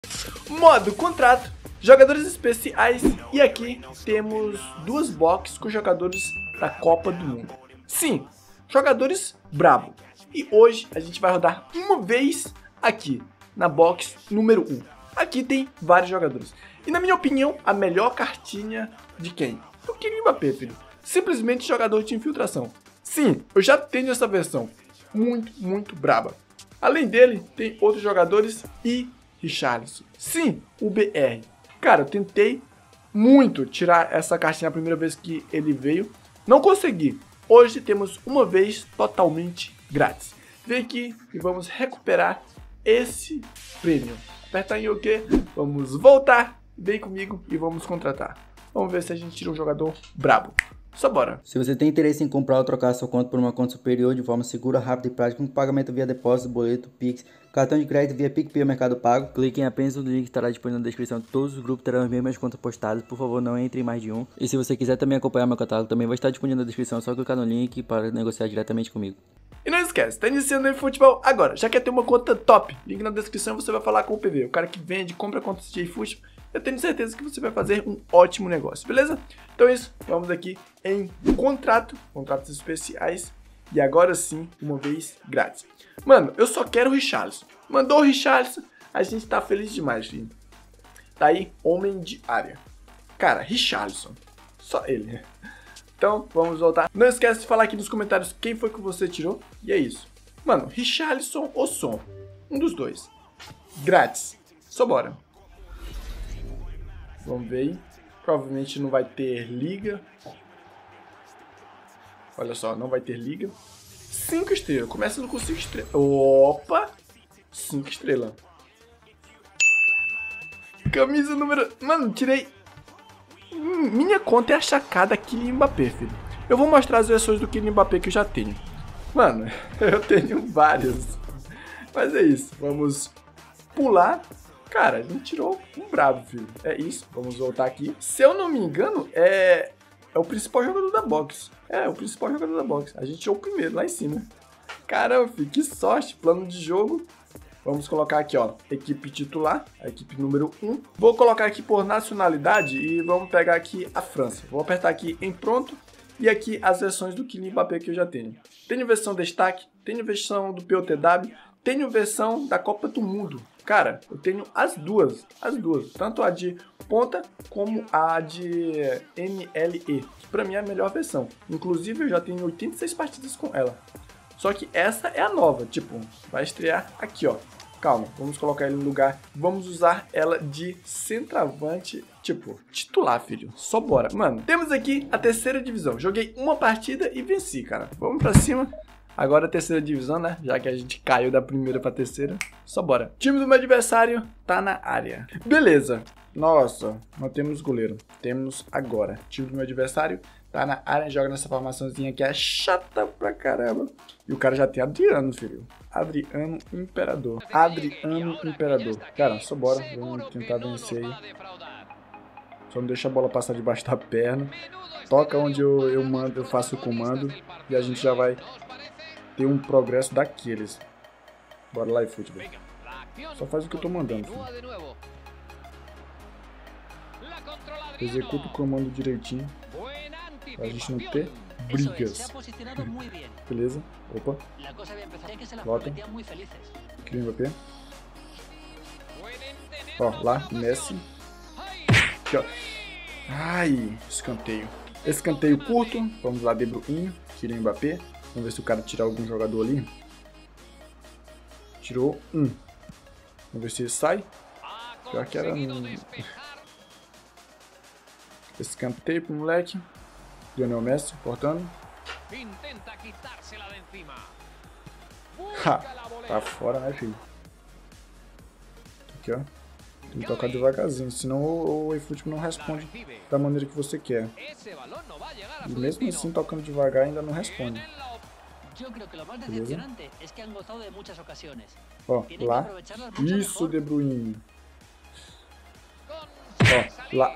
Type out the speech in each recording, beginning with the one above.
Modo contrato, jogadores especiais, e aqui temos duas boxes com jogadores da Copa do Mundo. Sim, jogadores brabo. E hoje a gente vai rodar uma vez aqui na box número 1. Aqui tem vários jogadores. E na minha opinião, a melhor cartinha de quem? Do Kylian Mbappé, filho. Simplesmente jogador de infiltração. Sim, eu já tenho essa versão. Muito braba. Além dele, tem outros jogadores e Richarlison. Sim, o BR. Cara, eu tentei muito tirar essa cartinha a primeira vez que ele veio. Não consegui. Hoje temos uma vez totalmente grátis. Vem aqui e vamos recuperar esse prêmio. Aperta em OK. Vamos voltar. Vem comigo e vamos contratar. Vamos ver se a gente tira um jogador brabo. Só bora. Se você tem interesse em comprar ou trocar sua conta por uma conta superior de forma segura, rápida e prática, com pagamento via depósito, boleto, Pix, cartão de crédito via PicPay ou Mercado Pago, clique em apenas no link que estará disponível na descrição. Todos os grupos terão as mesmas contas postadas, por favor não entre em mais de um. E se você quiser também acompanhar meu catálogo, também vai estar disponível na descrição, é só clicar no link para negociar diretamente comigo. E não esquece, tá iniciando o eFootball agora. Já quer ter uma conta top? Link na descrição, você vai falar com o PV, o cara que vende, compra contas de eFootball. Eu tenho certeza que você vai fazer um ótimo negócio, beleza? Então é isso, vamos aqui em contratos especiais. E agora sim, uma vez grátis. Mano, eu só quero o Richarlison. Mandou o Richarlison, a gente tá feliz demais, filho. Tá aí, homem de área. Cara, Richarlison, só ele. Então, vamos voltar. Não esquece de falar aqui nos comentários quem foi que você tirou. E é isso. Mano, Richarlison ou Son? Um dos dois. Grátis. Só bora. Vamos ver aí. Provavelmente não vai ter liga. Olha só, não vai ter liga. 5 estrelas. Começando com 5 estrelas. Opa! 5 estrelas. Camisa número... Mano, tirei... Minha conta é achacada Kylian Mbappé, filho. Eu vou mostrar as versões do Kylian Mbappé que eu já tenho. Mano, eu tenho várias. Mas é isso. Vamos pular. Cara, a gente tirou um brabo, filho. É isso. Vamos voltar aqui. Se eu não me engano, é o principal jogador da box. É, o principal jogador da box. A gente tirou o primeiro, lá em cima. Caramba, filho, que sorte. Plano de jogo. Vamos colocar aqui, ó, equipe titular, a equipe número 1. Vou colocar aqui por nacionalidade e vamos pegar aqui a França. Vou apertar aqui em pronto e aqui as versões do Kylian Mbappé que eu já tenho. Tenho versão destaque, tenho versão do POTW, tenho versão da Copa do Mundo. Cara, eu tenho as duas, tanto a de ponta como a de MLE, que pra mim é a melhor versão. Inclusive eu já tenho 86 partidas com ela. Só que essa é a nova, tipo, vai estrear aqui, ó. Calma, vamos colocar ele no lugar. Vamos usar ela de centroavante, tipo, titular, filho. Só bora. Mano, temos aqui a terceira divisão. Joguei uma partida e venci, cara. Vamos pra cima. Agora a terceira divisão, né? Já que a gente caiu da primeira pra terceira. Só bora. O time do meu adversário tá na área. Beleza. Nossa, não temos goleiro. Temos agora. O time do meu adversário tá na área, joga nessa formaçãozinha que é chata pra caramba. E o cara já tem Adriano, filho. Adriano Imperador. Adriano Imperador. Cara, só bora. Vamos tentar vencer aí. Só não deixa a bola passar debaixo da perna. Toca onde eu mando, eu faço o comando. E a gente já vai ter um progresso daqueles. Bora lá, eFootball. Só faz o que eu tô mandando, filho. Executa o comando direitinho. Pra gente não ter brigas. Beleza? Opa. Volta. Kylian Mbappé. Ó, lá, Messi. Aqui, ó. Ai, escanteio. Escanteio curto. Vamos lá, De Bruyne. Kylian Mbappé. Vamos ver se o cara tirar algum jogador ali. Tirou um. Vamos ver se ele sai. Pior que era um... Escanteio pro moleque. Lionel Messi, cortando. Ha, tá fora, né, filho? Aqui, ó. Tem que tocar devagarzinho, senão o eFootball não responde da maneira que você quer. E mesmo assim, tocando devagar, ainda não responde. Beleza? Ó, lá. Isso, De Bruyne. Ó, lá.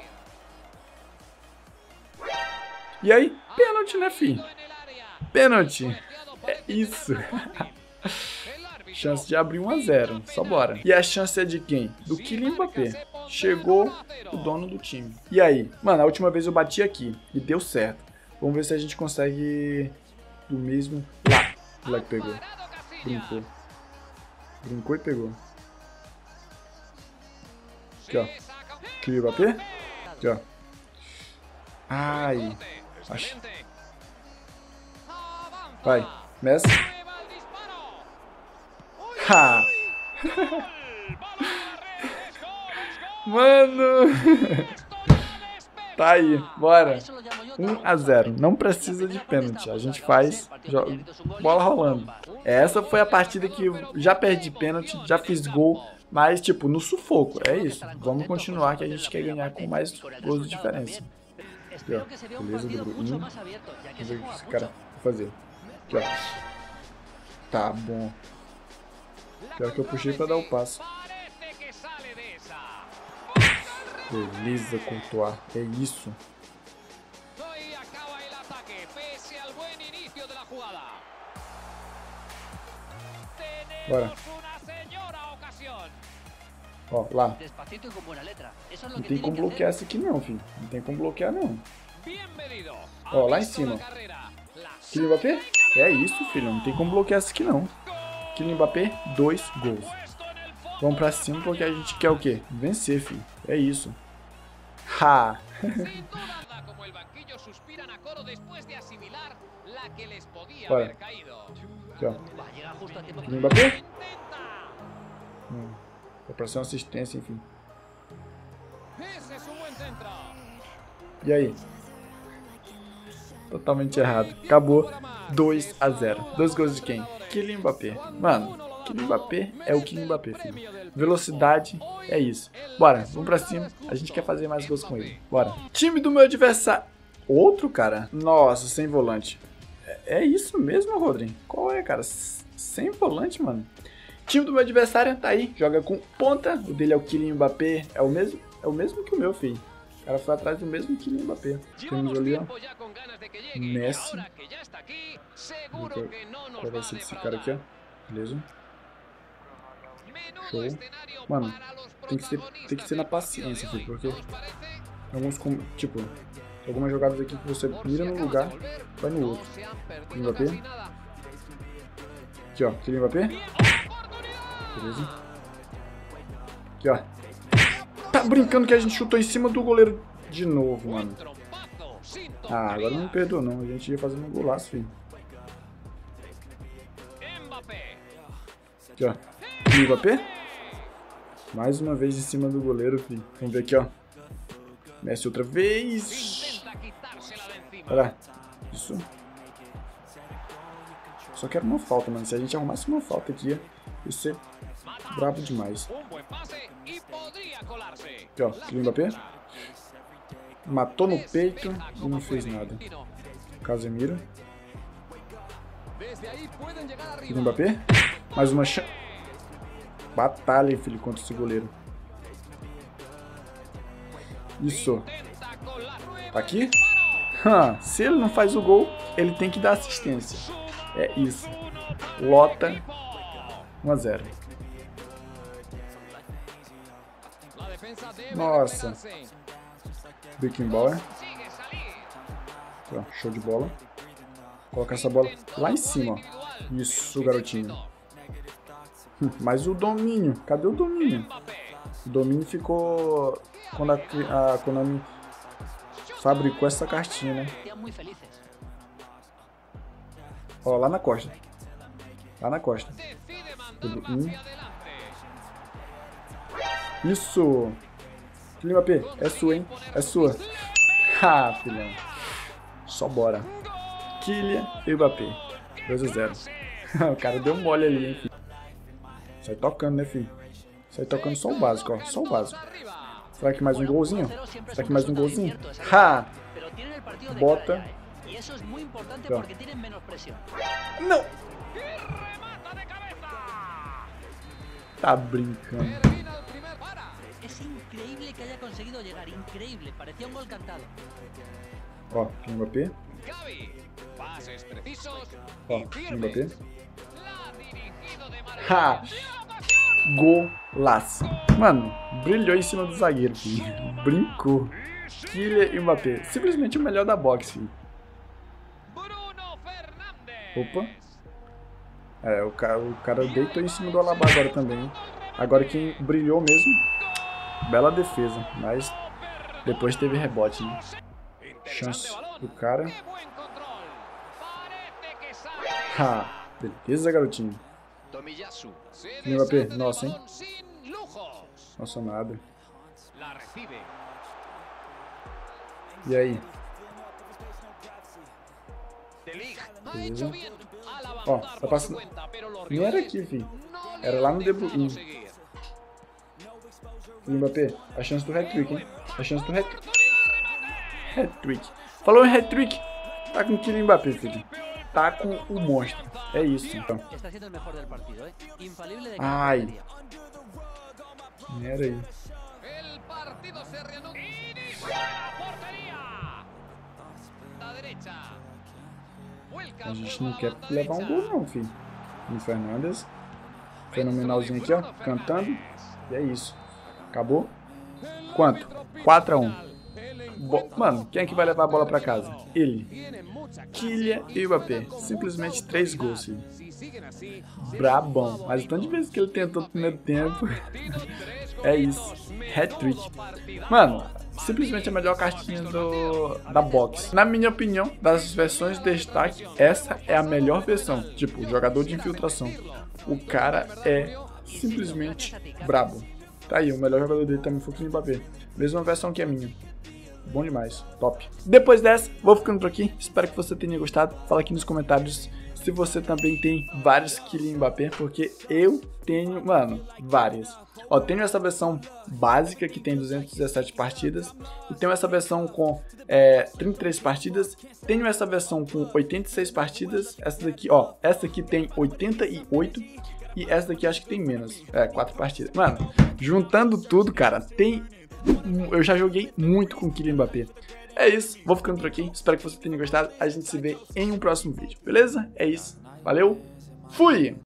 E aí, pênalti, né, filho? Pênalti. É isso. Chance de abrir 1 a 0. Só bora. E a chance é de quem? Do Kylian Mbappé. Chegou o dono do time. E aí? Mano, a última vez eu bati aqui e deu certo. Vamos ver se a gente consegue do mesmo. Lá. O moleque pegou. Brincou. Brincou e pegou. Aqui, ó. Kylian Mbappé. Aqui, ó. Ai. Acho. Vai. Messi. Ha! Mano! Tá aí, bora. 1 a 0. Não precisa de pênalti. A gente faz bola rolando. Essa foi a partida que eu já perdi pênalti, já fiz gol, mas tipo, no sufoco. É isso. Vamos continuar que a gente quer ganhar com mais gols de diferença. Aqui, ó. Beleza, do Bruno. Vamos ver o que esse cara vai fazer. Aqui, ó. Tá bom. Pior que eu puxei pra dar o passo. Beleza, Courtois. É isso. Bora. Ó, lá. Não tem como bloquear essa aqui não, filho. Não tem como bloquear não. Ó, lá em cima. Kylian Mbappé? É isso, filho. Não tem como bloquear essa aqui não. Kylian Mbappé, 2 gols. Vamos pra cima porque a gente quer o quê? Vencer, filho. É isso. Ha! Bora. Aqui, ó. Kylian Mbappé? Vai pra ser uma assistência, enfim. E aí? Totalmente errado. Acabou. 2 a 0. 2 gols de quem? Kylian Mbappé. Mano, Kylian Mbappé é o Kylian Mbappé, filho. Velocidade, é isso. Bora, vamos pra cima. A gente quer fazer mais gols com ele. Bora. Time do meu adversário. Outro, cara? Nossa, sem volante. É isso mesmo, Rodrigo? Qual é, cara? Sem volante, mano. Time do meu adversário tá aí. Joga com ponta. O dele é o Kylian Mbappé. É o mesmo que o meu, filho. O cara foi atrás do mesmo Kylian Mbappé. Temos ali, ó. Messi. Qual vai ser esse cara aqui, ó? Beleza. Show. Mano, tem que ser na paciência, filho, porque tipo, algumas jogadas aqui que você mira num lugar, vai no outro. Kylian Mbappé. Aqui, ó. Kylian Mbappé. Beleza. Aqui, ó. Tá brincando que a gente chutou em cima do goleiro de novo, mano. Ah, agora não me perdoa não. A gente ia fazendo um golaço, filho. Aqui, ó. Kylian Mbappé. Mais uma vez em cima do goleiro, filho. Vamos ver aqui, ó. Messi outra vez. Olha lá. Isso. Só quero uma falta, mano. Se a gente arrumasse uma falta aqui, ia ser brabo demais. Aqui, ó. Kylian Mbappé. Matou no peito e não fez nada. Casemiro. Kylian Mbappé. Mais uma chance. Batalha, filho, contra esse goleiro. Isso. Tá aqui? Se ele não faz o gol, ele tem que dar assistência. É isso. Lota 1 a 0. Nossa. Beckenbauer. Show de bola. Colocar essa bola lá em cima, ó. Isso, garotinho. Mas o domínio, cadê o domínio? O domínio ficou quando a Konami fabricou essa cartinha, né? Ó, lá na costa. Lá na costa. Isso! Kylian Mbappé, é sua, hein? É sua. Ah, filhão. Só bora. Kylian Mbappé. 2 a 0. O cara deu mole ali, hein, filho. Sai tocando, né, filho? Sai tocando só o básico, ó. Só o básico. Será que mais um golzinho? Será que mais um golzinho? Ha! Bota. Ó. Não! Tá brincando. Ó, Kylian Mbappé. Ó, Kylian Mbappé. Ha! Golaço. Mano, brilhou em cima do zagueiro, filho. Brincou. Kylian Mbappé. Simplesmente o melhor da boxe, filho. Opa. É, o cara deitou em cima do Alaba agora também. Agora quem brilhou mesmo. Bela defesa, mas depois teve rebote, né? Chance do cara. Ha! Beleza, garotinho. Mbappé, nossa, hein? Nossa, nada. E aí? Beleza. Ó, tá passando. Não era aqui, filho. Era lá no De Bruyne. Mbappé, a chance do hat-trick, hein? A chance do hat-trick. Hat-trick. Falou em hat-trick. Tá com o Kylian Mbappé, filho. Tá com o monstro. É isso, então. Ai. Era aí. A gente não quer levar um gol não, filho. O Fernandes. Fenomenalzinho aqui, ó. Cantando. E é isso. Acabou? Quanto? 4-1. Mano, quem é que vai levar a bola pra casa? Ele. Kylian Mbappé. Simplesmente 3 gols, filho. Brabão. Mas o tanto de vezes que ele tentou no primeiro tempo. É isso. Hat-trick. Mano, simplesmente a melhor cartinha da box. Na minha opinião, das versões de destaque, essa é a melhor versão. Tipo, jogador de infiltração. O cara é simplesmente brabo. Tá aí, o melhor jogador dele também foi o Kylian Mbappé. Mesma versão que a minha. Bom demais, top. Depois dessa, vou ficando por aqui. Espero que você tenha gostado. Fala aqui nos comentários se você também tem vários Kylian Mbappé, porque eu tenho, mano, várias. Ó, tenho essa versão básica que tem 217 partidas. E tenho essa versão com 33 partidas. Tenho essa versão com 86 partidas. Essa daqui, ó, essa aqui tem 88. E essa daqui acho que tem menos. 4 partidas. Mano, juntando tudo, cara, eu já joguei muito com o Kylian Mbappé. É isso, vou ficando por aqui. Espero que você tenha gostado. A gente se vê em um próximo vídeo, beleza? É isso. Valeu, fui!